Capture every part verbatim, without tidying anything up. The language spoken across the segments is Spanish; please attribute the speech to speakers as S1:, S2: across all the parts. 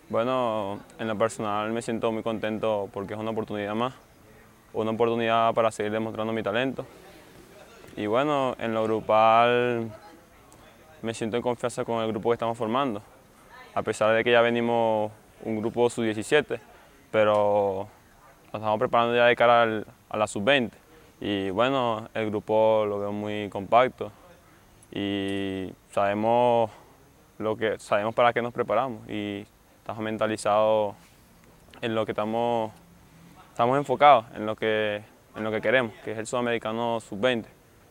S1: Bueno, en lo personal me siento muy contento porque es una oportunidad más, una oportunidad para seguir demostrando mi talento. Y bueno, en lo grupal me siento en confianza con el grupo que estamos formando, a pesar de que ya venimos un grupo sub diecisiete, pero nos estamos preparando ya de cara al, a la sub veinte. Y bueno, el grupo lo veo muy compacto y sabemos, lo que, sabemos para qué nos preparamos y estamos mentalizados en lo que estamos, estamos enfocados, en lo que, en lo que queremos, que es el Sudamericano sub veinte.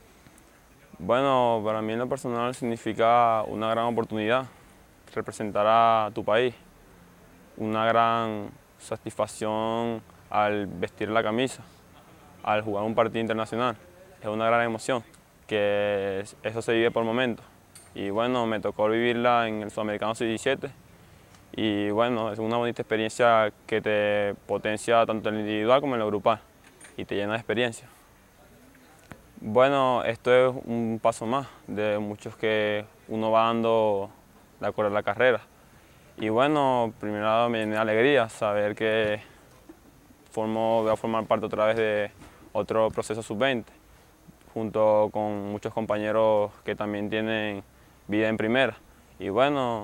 S1: Bueno, para mí en lo personal significa una gran oportunidad representar a tu país, una gran satisfacción al vestir la camisa, al jugar un partido internacional. Es una gran emoción, que eso se vive por momentos. Y bueno, me tocó vivirla en el Sudamericano sub diecisiete y bueno, es una bonita experiencia que te potencia tanto en lo individual como en lo grupal y te llena de experiencia. Bueno, esto es un paso más de muchos que uno va dando de acuerdo a la carrera. Y bueno, primero me llené de alegría saber que formo, voy a formar parte otra vez de otro proceso sub veinte, junto con muchos compañeros que también tienen vida en primera. Y bueno,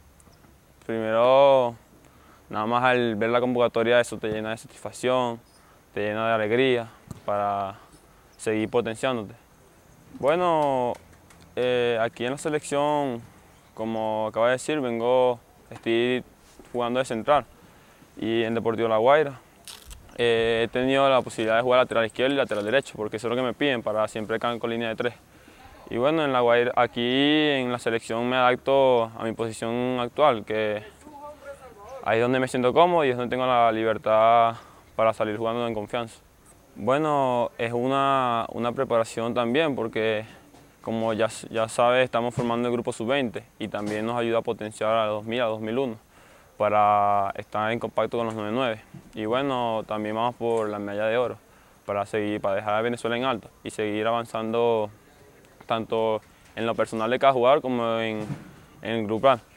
S1: primero, nada más al ver la convocatoria, eso te llena de satisfacción, te llena de alegría para seguir potenciándote. Bueno, eh, aquí en la selección, como acaba de decir, vengo, estoy jugando de central y en Deportivo La Guaira. Eh, he tenido la posibilidad de jugar lateral izquierdo y lateral derecho, porque eso es lo que me piden para siempre caer con línea de tres. Y bueno, en La Guaira, aquí en la selección me adapto a mi posición actual, que ahí es donde me siento cómodo y es donde tengo la libertad para salir jugando en confianza. Bueno, es una, una preparación también porque, como ya, ya sabes, estamos formando el grupo sub veinte y también nos ayuda a potenciar a dos mil, a dos mil uno para estar en contacto con los noventa y nueve. Y bueno, también vamos por la medalla de oro para, seguir, para dejar a Venezuela en alto y seguir avanzando tanto en lo personal de cada jugador como en, en el grupal.